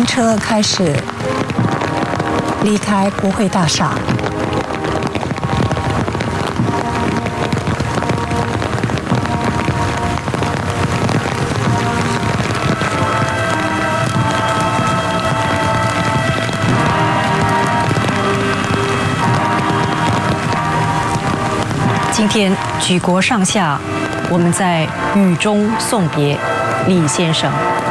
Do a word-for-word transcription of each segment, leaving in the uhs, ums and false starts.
灵车开始离开国会大厦。今天举国上下，我们在雨中送别李先生。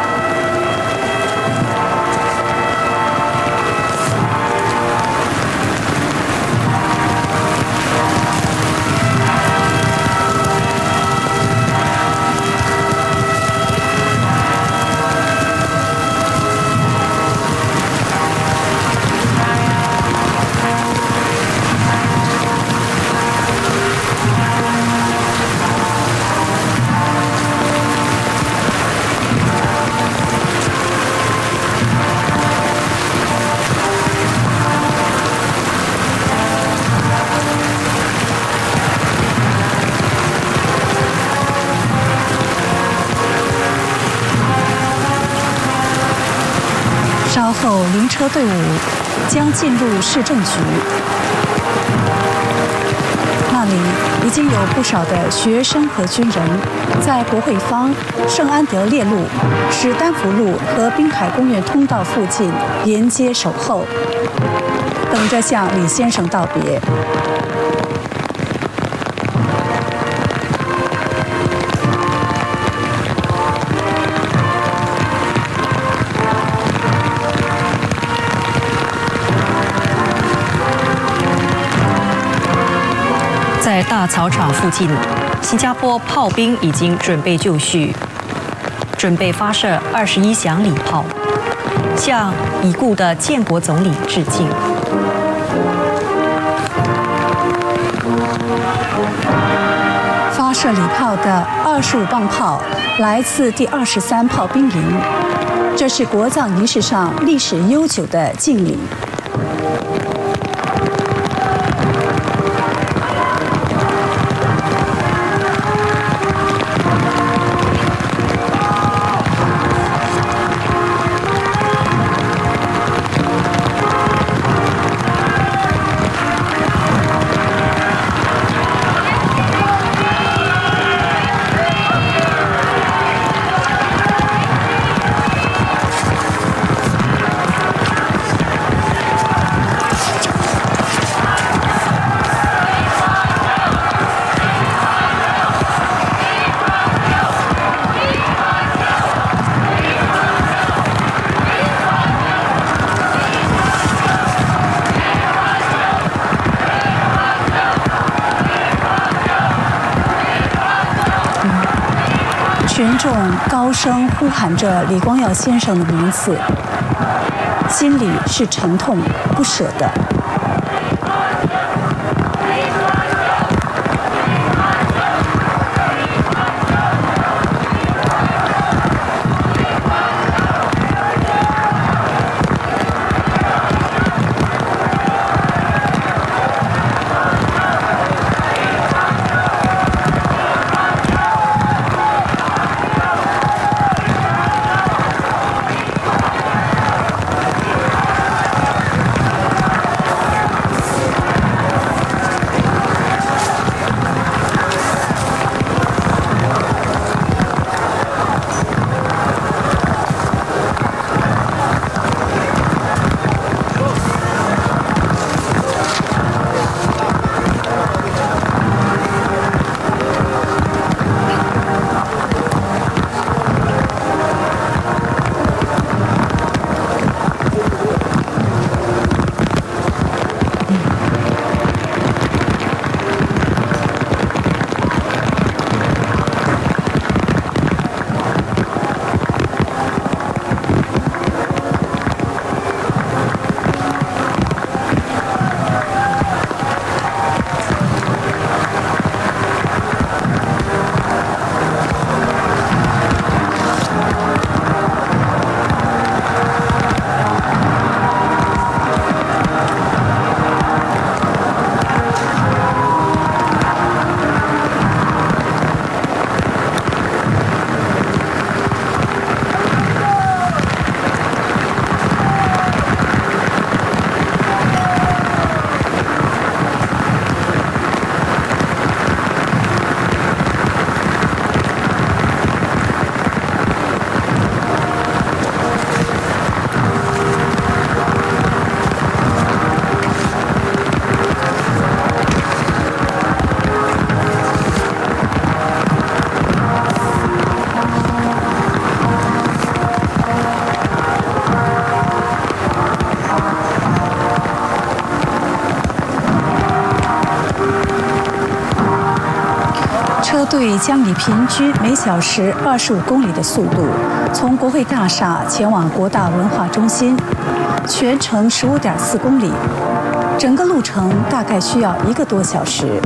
稍后，灵车队伍将进入市政局，那里已经有不少的学生和军人在国会坊、圣安德烈路、史丹福路和滨海公园通道附近沿街守候，等着向李先生道别。在大草场附近，新加坡炮兵已经准备就绪，准备发射二十一响礼炮，向已故的建国总理致敬。发射礼炮的二十五磅炮来自第二十三炮兵营，这是国葬仪式上历史悠久的敬礼。群众高声呼喊着李光耀先生的名字，心里是沉痛不舍的。 队将以平均每小时二十五公里的速度，从国会大厦前往国大文化中心，全程十五点四公里，整个路程大概需要一个多小时。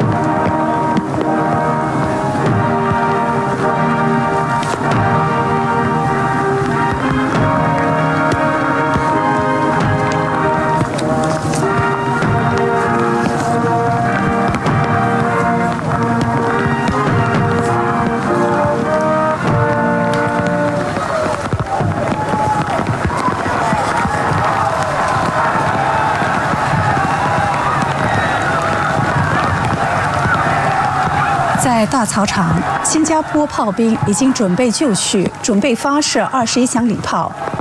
在大操场，新加坡炮兵已经准备就绪，准备发射二十一响礼炮。